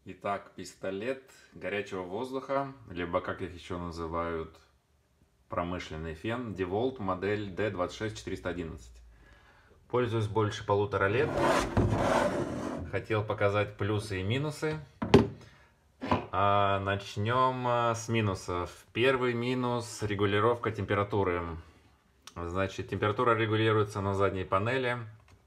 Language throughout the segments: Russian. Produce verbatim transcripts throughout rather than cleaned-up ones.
Итак, пистолет горячего воздуха, либо как их еще называют, промышленный фен, DeWalt модель ди двадцать шесть четыреста одиннадцать. Пользуюсь больше полутора лет. Хотел показать плюсы и минусы. А начнем с минусов. Первый минус — регулировка температуры. Значит, температура регулируется на задней панели.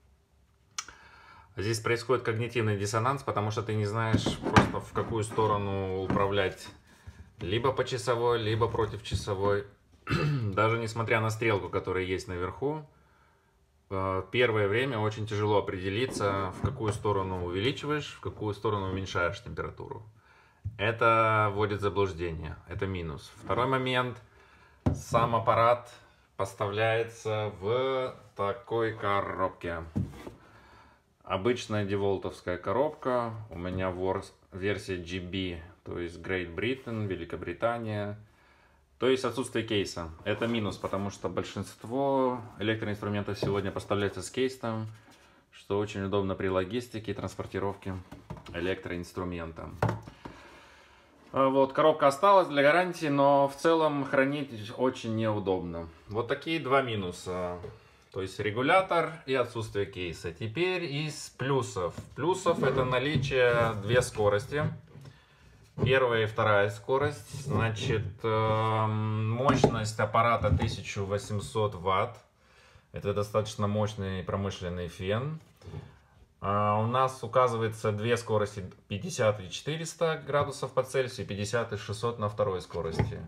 Здесь происходит когнитивный диссонанс, потому что ты не знаешь просто в какую сторону управлять. Либо по часовой, либо против часовой. Даже несмотря на стрелку, которая есть наверху, первое время очень тяжело определиться, в какую сторону увеличиваешь, в какую сторону уменьшаешь температуру. Это вводит в заблуждение. Это минус. Второй момент. Сам аппарат поставляется в такой коробке. Обычная деволтовская коробка. У меня версия джи би, то есть Great Britain, Великобритания. То есть отсутствие кейса. Это минус, потому что большинство электроинструментов сегодня поставляется с кейсом, что очень удобно при логистике и транспортировке электроинструмента. Вот, коробка осталась для гарантии, но в целом хранить очень неудобно. Вот такие два минуса. То есть регулятор и отсутствие кейса. Теперь из плюсов. Плюсов — это наличие две скорости. Первая и вторая скорость. Значит, мощность аппарата тысяча восемьсот ватт. Это достаточно мощный промышленный фен. У нас указывается две скорости: пятьдесят и четыреста градусов по Цельсию, пятьдесят и шестьсот на второй скорости.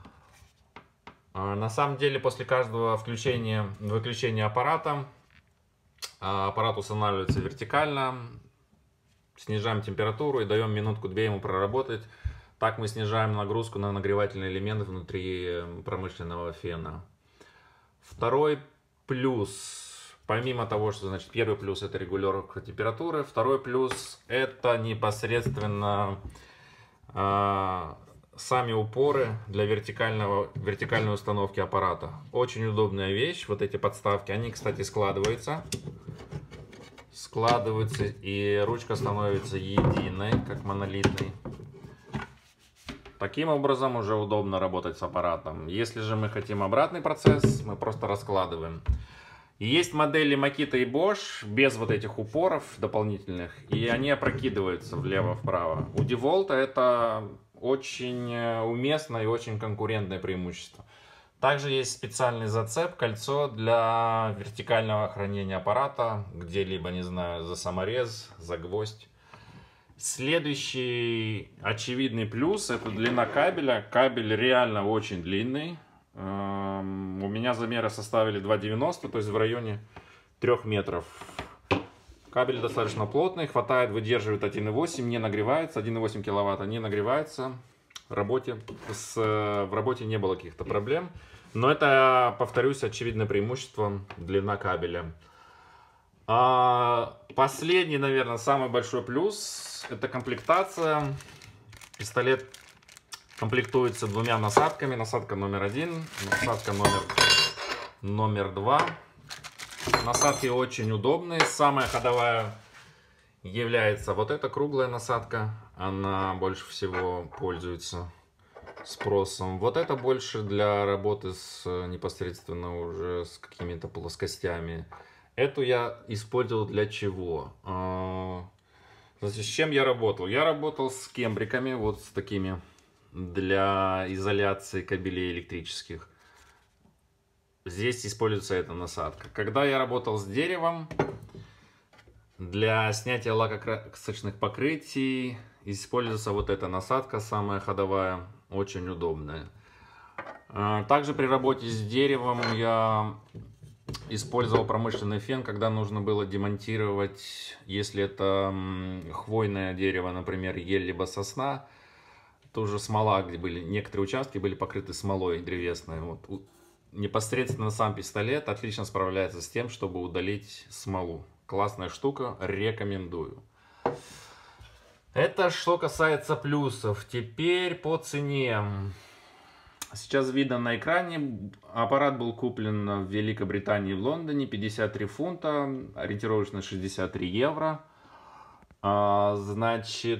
На самом деле, после каждого включения, выключения аппарата, аппарат устанавливается вертикально, снижаем температуру и даем минутку-две ему проработать. Так мы снижаем нагрузку на нагревательный элемент внутри промышленного фена. Второй плюс, помимо того, что, значит, первый плюс — это регулировка температуры, второй плюс — это непосредственно э, сами упоры для вертикального, вертикальной установки аппарата. Очень удобная вещь. Вот эти подставки, они, кстати, складываются. Складываются, и ручка становится единой, как монолитной. Таким образом уже удобно работать с аппаратом. Если же мы хотим обратный процесс, мы просто раскладываем. Есть модели Makita и Bosch без вот этих упоров дополнительных, и они опрокидываются влево-вправо. У DeWalt это очень уместно и очень конкурентное преимущество. Также есть специальный зацеп, кольцо для вертикального хранения аппарата, где-либо, не знаю, за саморез, за гвоздь. Следующий очевидный плюс — это длина кабеля. Кабель реально очень длинный. У меня замеры составили два девяносто, то есть в районе трёх метров. Кабель достаточно плотный, хватает, выдерживает один и восемь, не нагревается, один и восемь киловатта не нагревается. В работе, с, в работе не было каких-то проблем. Но это, повторюсь, очевидное преимущество — длина кабеля. А последний, наверное, самый большой плюс — это комплектация. Пистолет комплектуется двумя насадками. Насадка номер один, насадка номер, номер два. Насадки очень удобные. Самая ходовая является вот эта круглая насадка. Она больше всего пользуется спросом. Вот это больше для работы с непосредственно уже с какими-то плоскостями. Эту я использовал для чего? Значит, с чем я работал? Я работал с кембриками, вот с такими, для изоляции кабелей электрических. Здесь используется эта насадка. Когда я работал с деревом, для снятия лакокрасочных покрытий используется вот эта насадка, самая ходовая, очень удобная. Также при работе с деревом я использовал промышленный фен, когда нужно было демонтировать, если это хвойное дерево, например, ель либо сосна, то уже смола, где были некоторые участки были покрыты смолой древесной. Вот. Непосредственно сам пистолет отлично справляется с тем, чтобы удалить смолу. Классная штука, рекомендую. Это что касается плюсов. Теперь по цене. Сейчас видно на экране. Аппарат был куплен в Великобритании, в Лондоне. пятьдесят три фунта, ориентировочно шестьдесят три евро. Значит,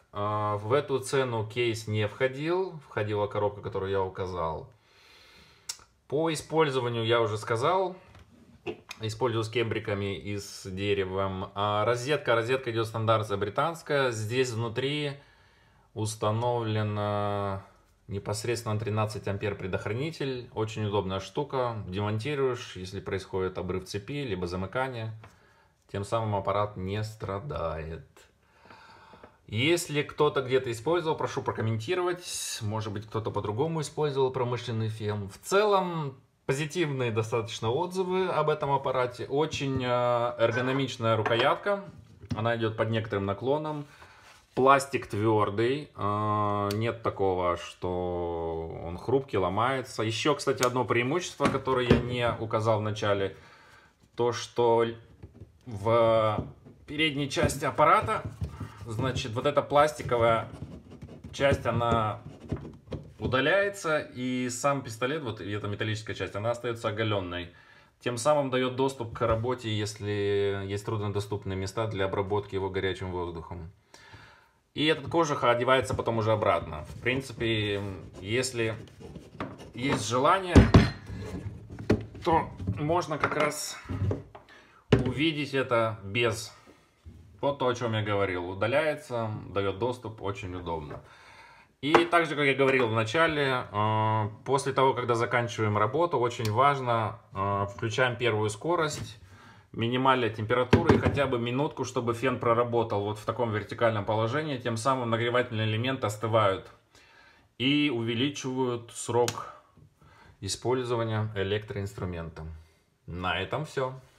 В эту цену кейс не входил, входила коробка, которую я указал. По использованию я уже сказал. Использую с кембриками и с деревом. А розетка, розетка идет стандартная британская. Здесь внутри установлен непосредственно тринадцать ампер предохранитель. Очень удобная штука. Демонтируешь, если происходит обрыв цепи, либо замыкание. Тем самым аппарат не страдает. Если кто-то где-то использовал, прошу прокомментировать. Может быть, кто-то по-другому использовал промышленный фен. В целом, позитивные достаточно отзывы об этом аппарате. Очень эргономичная рукоятка. Она идет под некоторым наклоном. Пластик твердый. Нет такого, что он хрупкий, ломается. Еще, кстати, одно преимущество, которое я не указал в начале. То, что в передней части аппарата, значит, вот эта пластиковая часть, она удаляется, и сам пистолет, вот эта металлическая часть, она остается оголенной. Тем самым дает доступ к работе, если есть труднодоступные места для обработки его горячим воздухом. И этот кожух одевается потом уже обратно. В принципе, если есть желание, то можно как раз увидеть это без... Вот то, о чем я говорил. Удаляется, дает доступ, очень удобно. И также, как я говорил в начале, после того, когда заканчиваем работу, очень важно, включаем первую скорость, минимальная температура и хотя бы минутку, чтобы фен проработал вот в таком вертикальном положении. Тем самым нагревательные элементы остывают и увеличивают срок использования электроинструмента. На этом все.